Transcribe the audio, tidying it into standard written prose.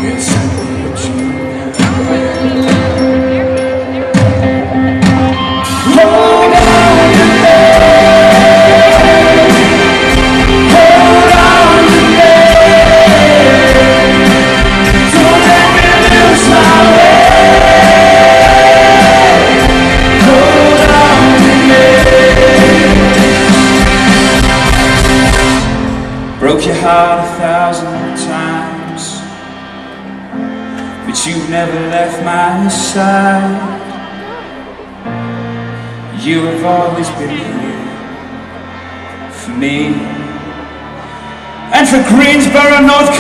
It's simply a dream. Hold on to me. Hold on to me. Don't let me lose my way. Hold on to me. Broke your heart 1,000 times, but you've never left my side. You have always been here for me. And for Greensboro, North